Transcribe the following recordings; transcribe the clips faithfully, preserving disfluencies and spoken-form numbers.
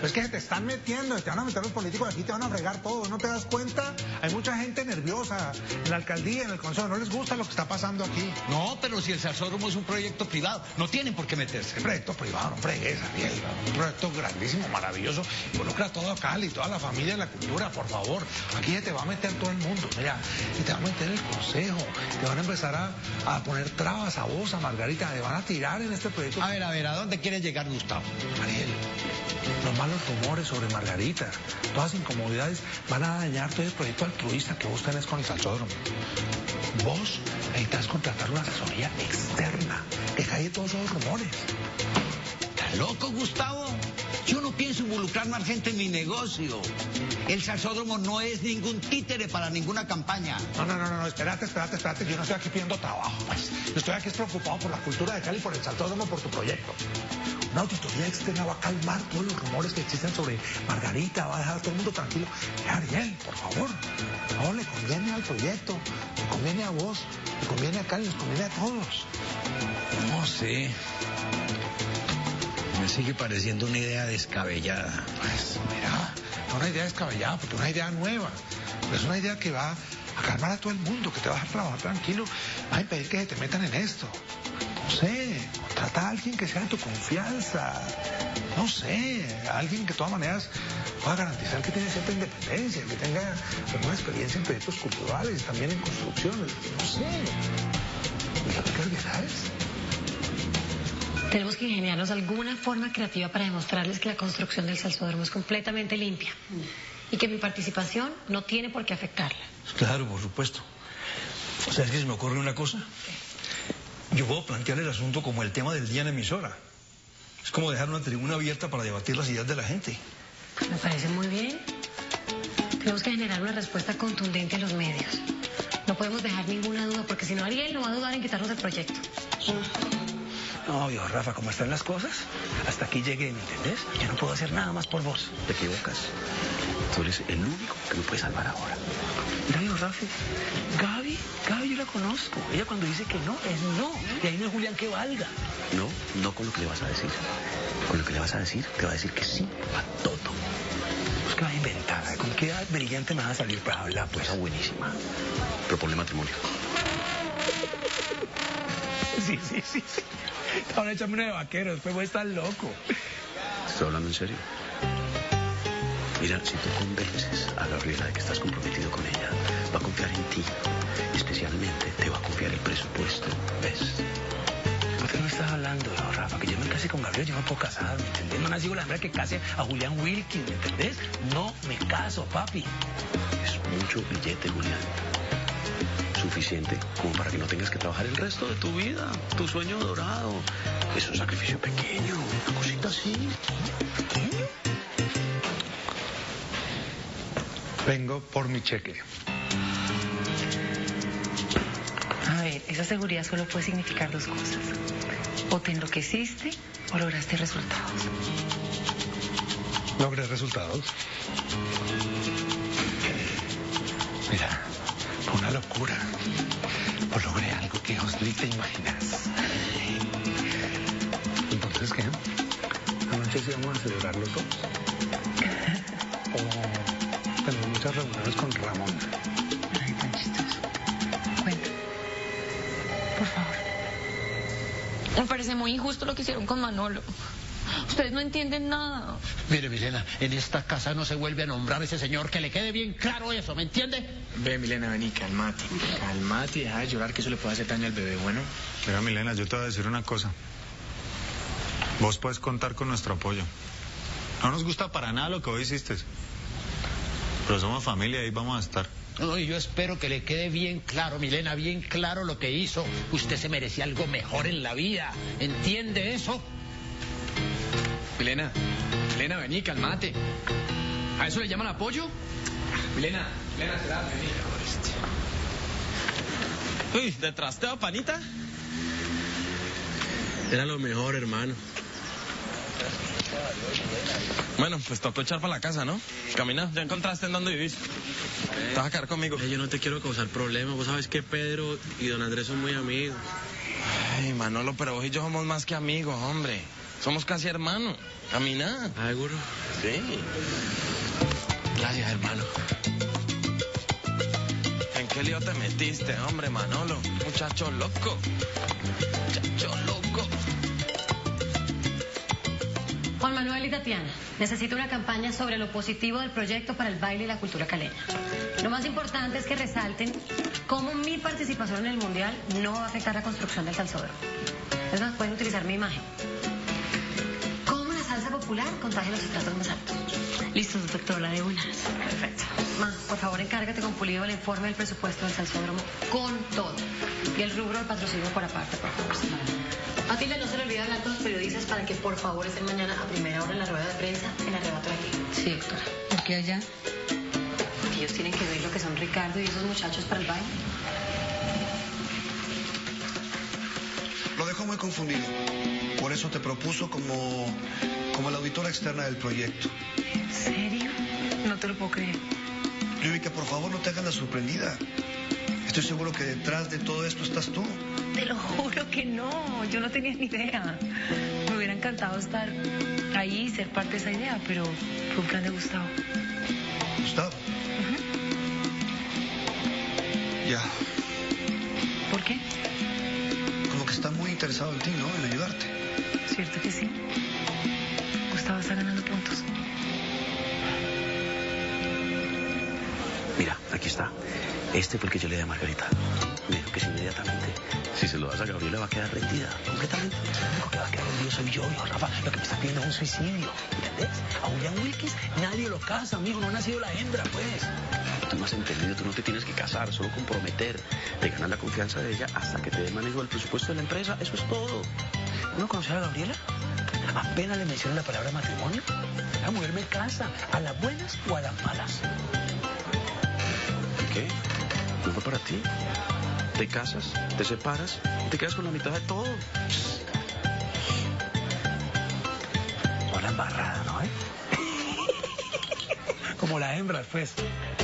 Es que se te están metiendo, te van a meter los políticos aquí, te van a fregar todo, ¿no te das cuenta? Hay mucha gente nerviosa en la alcaldía, en el consejo, no les gusta lo que está pasando aquí. No, pero si el Salsódromo es un proyecto privado, no tienen por qué meterse. El proyecto privado, no fregues, Ariel, un proyecto grandísimo, maravilloso, involucra a todo Cali, toda la familia de la cultura, por favor. Aquí se te va a meter todo el mundo, mira, y te va a meter el consejo, te van a empezar a, a poner trabas a vos, a Margarita, te van a tirar en este proyecto. A ver, a ver, ¿a dónde quieres llegar, Gustavo? Ariel, los malos rumores sobre Margarita, todas las incomodidades van a dañar todo el proyecto altruista que vos tenés con el Salsódromo. Vos necesitas contratar una asesoría externa que calle todos esos rumores. ¿Estás loco, Gustavo? Yo no pienso involucrar más gente en mi negocio. El Salsódromo no es ningún títere para ninguna campaña. No, no, no, no, espérate, espérate, espérate. Yo no estoy aquí pidiendo trabajo, pues. Yo estoy aquí preocupado por la cultura de Cali, por el Salsódromo, por tu proyecto. Una auditoría externa va a calmar todos los rumores que existen sobre Margarita, va a dejar a todo el mundo tranquilo. Eh, Ariel, por favor, no le conviene al proyecto, le conviene a vos, le conviene a Cali, les conviene a todos. No sé. Me sigue pareciendo una idea descabellada. Pues, mira, no una idea descabellada, porque es una idea nueva. Pero es una idea que va a calmar a todo el mundo, que te va a dejar trabajar tranquilo, va a impedir que te metan en esto. No sé, contrata a alguien que sea de tu confianza. No sé, a alguien que de todas maneras pueda garantizar que tiene cierta independencia, que tenga alguna experiencia en proyectos culturales, también en construcciones. No sé. Fíjate qué habilidades. Tenemos que ingeniarnos alguna forma creativa para demostrarles que la construcción del Salsódromo es completamente limpia y que mi participación no tiene por qué afectarla. Claro, por supuesto. O sea, es que se me ocurre una cosa. Yo puedo plantear el asunto como el tema del día en emisora. Es como dejar una tribuna abierta para debatir las ideas de la gente. Pues me parece muy bien. Tenemos que generar una respuesta contundente a los medios. No podemos dejar ninguna duda, porque si no, Ariel no va a dudar en quitarnos el proyecto. No, viejo Rafa, ¿cómo están las cosas? Hasta aquí llegué, ¿me entendés? Yo no puedo hacer nada más por vos. Te equivocas. Tú eres el único que me puede salvar ahora. Mira, viejo Rafa, Gaby, Gaby yo la conozco. Ella cuando dice que no, es no. Y ahí no es Julián que valga. No, no con lo que le vas a decir. Con lo que le vas a decir, te va a decir que sí a todo. Pues que va a inventar, ¿con qué edad brillante me vas a salir para hablar? Pues Cosa buenísima. Propone matrimonio. Sí, sí, sí, sí. Ahora échame una de vaquero, después voy a estar loco. Estoy hablando en serio. Mira, si tú convences a Gabriela de que estás comprometido con ella, va a confiar en ti. Y especialmente te va a confiar el presupuesto, ¿ves? ¿Por qué no estás hablando, viejo Rafa? Que yo me case con Gabriela, yo no puedo casar, ¿me entendés? No nací con la hembra que case a Julián Wilkins, ¿me entendés? No me caso, papi. Es mucho billete, Julián. Suficiente como para que no tengas que trabajar el resto de tu vida. Tu sueño dorado. Es un sacrificio pequeño, una cosita así. ¿Pequeño? Vengo por mi cheque. A ver, esa seguridad solo puede significar dos cosas. O te enloqueciste o lograste resultados. ¿Logré resultados? Mira, fue una locura. Pues logré algo que vos ni te imaginas. Entonces, ¿qué? Anoche sí vamos a celebrar los dos. O tenemos muchas reuniones con Ramón. Ay, tan chistoso. Cuenta. Por favor. Me parece muy injusto lo que hicieron con Manolo. Ustedes no entienden nada. Mire, Milena, en esta casa no se vuelve a nombrar a ese señor, que le quede bien claro eso, ¿me entiende? Ve, Milena, vení, calmate. Calmate y deja de llorar, que eso le puede hacer daño al bebé, ¿bueno? Mira, Milena, yo te voy a decir una cosa. Vos puedes contar con nuestro apoyo. No nos gusta para nada lo que vos hiciste. Pero somos familia y ahí vamos a estar. No, y yo espero que le quede bien claro, Milena, bien claro lo que hizo. Usted se merecía algo mejor en la vida. ¿Entiende eso? Milena, Milena, vení, calmate. ¿A eso le llaman apoyo? Milena, Milena, será, vení. Uy, ¿de trasteo, panita? Era lo mejor, hermano. Bueno, pues tocó echar para la casa, ¿no? Camina, ya encontraste en dónde vivir. Te vas a quedar conmigo. Yo no te quiero causar problemas. Vos sabes que Pedro y don Andrés son muy amigos. Ay, Manolo, pero vos y yo somos más que amigos, hombre. Somos casi hermanos. Camina. ¿Ah, seguro? Sí. Gracias, hermano. ¿En qué lío te metiste, hombre, Manolo? Muchacho loco. Muchacho loco. Juan Manuel y Tatiana, necesito una campaña sobre lo positivo del proyecto para el baile y la cultura caleña. Lo más importante es que resalten cómo mi participación en el Mundial no va a afectar la construcción del salsódromo. Es más, pueden utilizar mi imagen. Cómo la salsa popular contagia los estratos más altos. Listo, doctor, la de unas. Perfecto. Ma, por favor, encárgate con Pulido el informe del presupuesto del salsódromo con todo. Y el rubro del patrocinio por aparte, por favor. A Tilde no se le olvide hablar con los periodistas para que por favor estén mañana a primera hora en la rueda de prensa en arrebato de aquí. Sí, doctora. ¿Por qué allá? Porque ellos tienen que ver lo que son Ricardo y esos muchachos para el baile. Lo dejó muy confundido. Por eso te propuso como, como la auditora externa del proyecto. ¿En serio? No te lo puedo creer. Yuri, que por favor no te hagas la sorprendida. Estoy seguro que detrás de todo esto estás tú. Te lo juro que no, yo no tenía ni idea. Me hubiera encantado estar ahí y ser parte de esa idea, pero fue un plan de Gustavo. ¿Gustavo? Uh-huh. Ya. ¿Por qué? Como que está muy interesado en ti, ¿no? En ayudarte. ¿Cierto que sí? Gustavo está ganando puntos. Mira, aquí está. Este fue el que yo le di a Margarita. Me dijo que si inmediatamente, si se lo das a Gabriela, va a quedar rendida completamente. Lo único que va a quedar rendido soy yo, hijo Rafa. Lo que me está pidiendo es un suicidio. ¿Entendés? A Julián Wilkins nadie lo casa, amigo. No ha nacido la hembra, pues. Tú no has entendido, tú no te tienes que casar, solo comprometer. Te ganas la confianza de ella hasta que te dé manejo del presupuesto de la empresa. Eso es todo. ¿Uno conocer a Gabriela? Apenas le menciona la palabra matrimonio. La mujer me casa, a las buenas o a las malas. ¿Qué? ¿No fue para ti? Te casas, te separas y te quedas con la mitad de todo. Buena embarrada, ¿no? ¿Eh? Como la hembra, pues.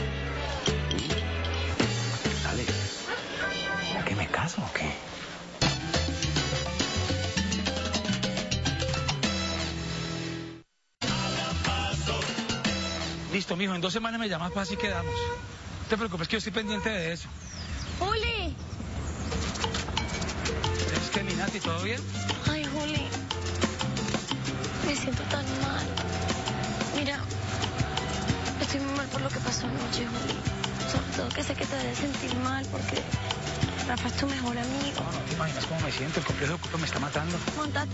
Dale. ¿Ya que me caso o qué? Listo, mijo, en dos semanas me llamas para así quedamos. No te preocupes que yo estoy pendiente de eso. ¡Juli! ¿Es que, Minati, todo bien? Ay, Juli. Me siento tan mal. Mira, estoy muy mal por lo que pasó anoche, Juli. Sobre todo que sé que te debes sentir mal porque Rafa es tu mejor amigo. No, no te imaginas cómo me siento. El complejo de culpa me está matando. Móntate.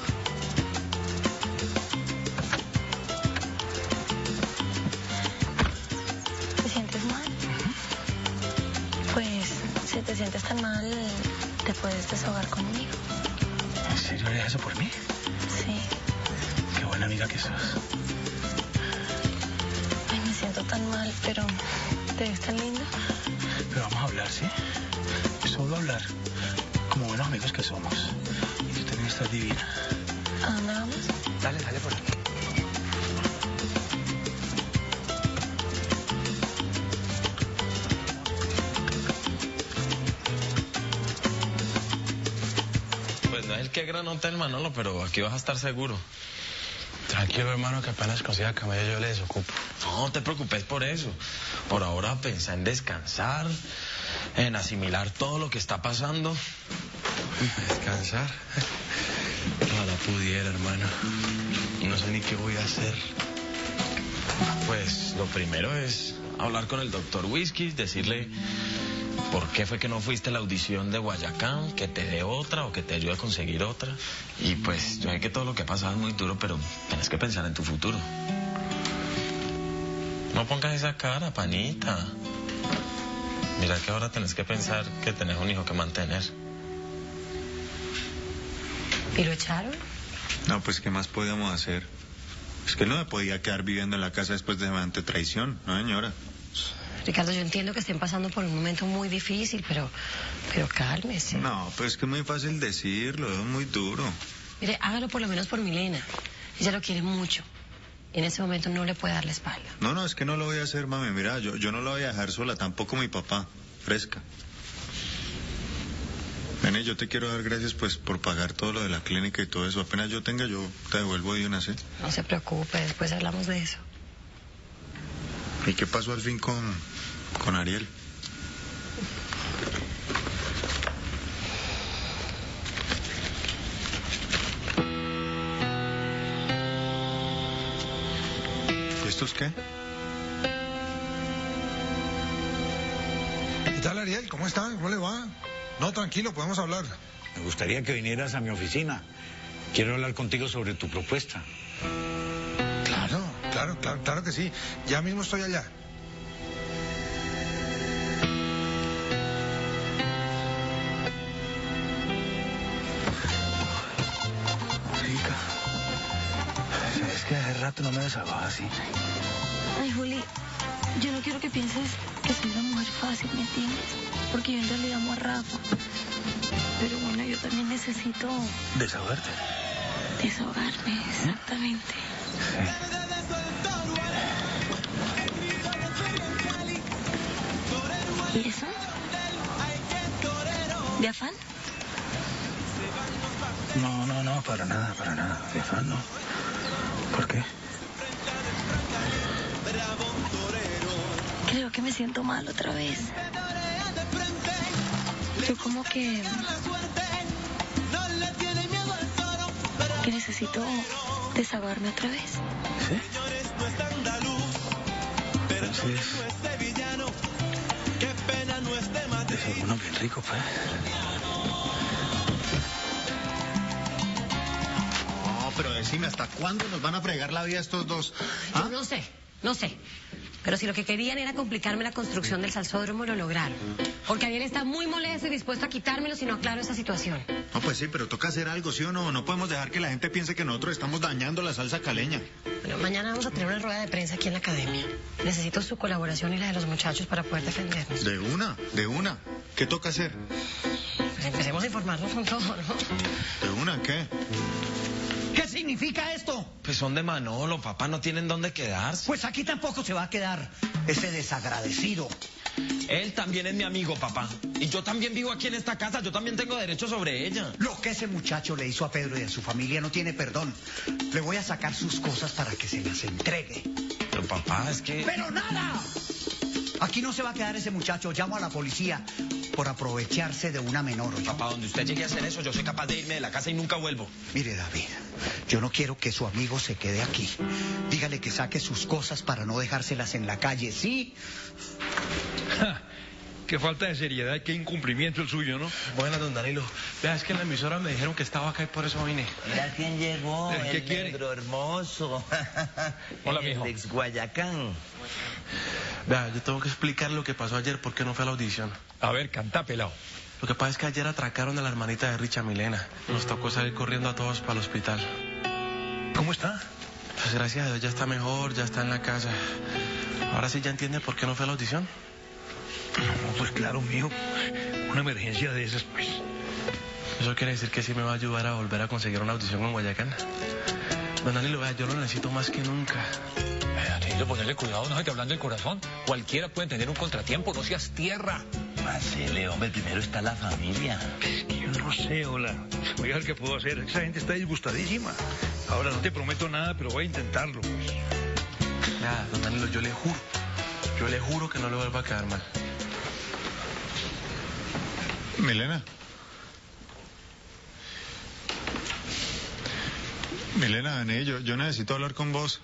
¿Te sientes mal? Pues, si te sientes tan mal, te puedes desahogar conmigo. ¿En serio harías eso por mí? Sí. Qué buena amiga que sos. Ay, me siento tan mal, pero te ves tan lindo. Pero vamos a hablar, ¿sí? Solo hablar. Como buenos amigos que somos. Y tú también estás divina. ¿A dónde vamos? Dale, dale por aquí. Pues no es el que gran hotel, Manolo, pero aquí vas a estar seguro. Tranquilo, hermano, que apenas consiga camello yo le desocupo. No te preocupes por eso. Por ahora pensá en descansar, en asimilar todo lo que está pasando. Descansar. Ojalá pudiera, hermano. No sé ni qué voy a hacer. Pues lo primero es hablar con el doctor Whisky, decirle por qué fue que no fuiste a la audición de Guayacán, que te dé otra o que te ayude a conseguir otra. Y pues yo sé que todo lo que ha pasado es muy duro, pero tienes que pensar en tu futuro. No pongas esa cara, panita. Mira que ahora tenés que pensar que tenés un hijo que mantener. ¿Y lo echaron? No, pues ¿qué más podíamos hacer? Es que él no me podía quedar viviendo en la casa después de semejante traición, ¿no, señora? Ricardo, yo entiendo que estén pasando por un momento muy difícil, pero, pero cálmese. No, pues es que es muy fácil decirlo, es muy duro. Mire, hágalo por lo menos por Milena. Ella lo quiere mucho. Y en ese momento no le puede dar la espalda. No, no, es que no lo voy a hacer, mami. Mira, yo, yo no la voy a dejar sola, tampoco mi papá. Fresca. Nene, yo te quiero dar gracias pues por pagar todo lo de la clínica y todo eso. Apenas yo tenga, yo te devuelvo de una, ¿sí? No se preocupe, después hablamos de eso. ¿Y qué pasó al fin con, con Ariel? ¿Y estos qué? ¿Qué tal, Ariel? ¿Cómo está? ¿Cómo le va? No, tranquilo, podemos hablar. Me gustaría que vinieras a mi oficina. Quiero hablar contigo sobre tu propuesta. Claro, claro, claro, claro que sí. Ya mismo estoy allá. Rica. Es que hace rato no me desahogaba así. Ay, Juli, yo no quiero que pienses que soy una mujer fácil, ¿me entiendes? Porque yo en realidad amo a Rafa. Pero bueno, yo también necesito ¿Desahogarte? desahogarme, exactamente. Sí. ¿Y eso? ¿De afán? No, no, no, para nada, para nada. De afán, no. ¿Por qué? Creo que me siento mal otra vez. Yo como que... que necesito desahogarme otra vez. ¿Sí? Entonces... desayuno bien rico, pues. No, pero decime, ¿hasta cuándo nos van a fregar la vida estos dos? ¿Ah? Yo no sé, no sé. Pero si lo que querían era complicarme la construcción del salsódromo, lo lograron. Porque Ariel está muy molesto y dispuesto a quitármelo si no aclaro esa situación. No, pues sí, pero toca hacer algo, ¿sí o no? No podemos dejar que la gente piense que nosotros estamos dañando la salsa caleña. Bueno, mañana vamos a tener una rueda de prensa aquí en la academia. Necesito su colaboración y la de los muchachos para poder defendernos. De una, de una. ¿Qué toca hacer? Pues empecemos a informarnos con todo, ¿no? ¿De una qué? ¿Qué significa esto? Pues son de Manolo, papá, no tienen dónde quedarse. Pues aquí tampoco se va a quedar ese desagradecido. Él también es mi amigo, papá. Y yo también vivo aquí en esta casa, yo también tengo derecho sobre ella. Lo que ese muchacho le hizo a Pedro y a su familia no tiene perdón. Le voy a sacar sus cosas para que se las entregue. Pero papá, es que... ¡Pero nada! Aquí no se va a quedar ese muchacho. Llamo a la policía por aprovecharse de una menor. ¿Oye? Papá, donde usted llegue a hacer eso, yo soy capaz de irme de la casa y nunca vuelvo. Mire, David, yo no quiero que su amigo se quede aquí. Dígale que saque sus cosas para no dejárselas en la calle, ¿sí? Ja, qué falta de seriedad y qué incumplimiento el suyo, ¿no? Bueno, don Danilo, vea, es que en la emisora me dijeron que estaba acá y por eso vine. Mira quién llegó, ¿Qué el quiere? negro hermoso. Hola, el mijo. ex Guayacán. Vea, yo tengo que explicar lo que pasó ayer, por qué no fue a la audición. A ver, canta, pelado. Lo que pasa es que ayer atracaron a la hermanita de Richa, Milena. Nos tocó salir corriendo a todos para el hospital. ¿Cómo está? Pues gracias a Dios ya está mejor, ya está en la casa. Ahora sí ya entiende por qué no fue a la audición. No, pues claro, mijo. Una emergencia de esas, pues. Eso quiere decir que sí me va a ayudar a volver a conseguir una audición en Guayacán. Don Danilo, vea, yo lo necesito más que nunca. Danilo, ponerle cuidado, no se te hablan del corazón. Cualquiera puede tener un contratiempo, no seas tierra. Marcele, hombre, primero está la familia. Es que yo no sé, hola. Voy a ver qué puedo hacer. Esa gente está disgustadísima. Ahora no te prometo nada, pero voy a intentarlo, pues. Nada, don Danilo, yo le juro. Yo le juro que no le vuelva a quedar mal. Milena. Milena, vení, yo, yo necesito hablar con vos.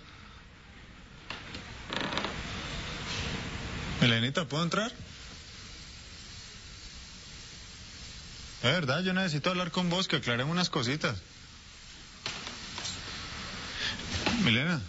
Milenita, ¿puedo entrar? Es verdad, yo necesito hablar con vos, que aclaremos unas cositas. Milena.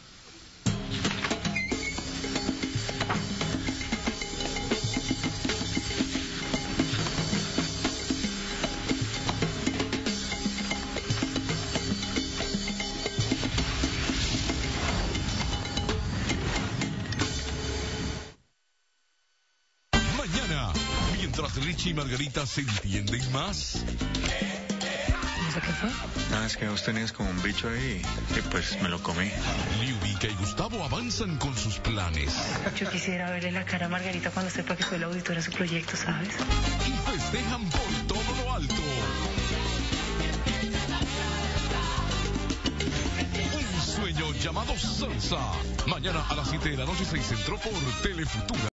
Richie y Margarita se entienden más. ¿Eso qué fue? Nada, es que vos tenías como un bicho ahí y pues me lo comí. Liubica y Gustavo avanzan con sus planes. Yo quisiera verle la cara a Margarita cuando sepa que soy la auditora de su proyecto, ¿sabes? Y festejan por todo lo alto. llamado Salsa. Mañana a las siete de la noche, seis Centro por Telefutura.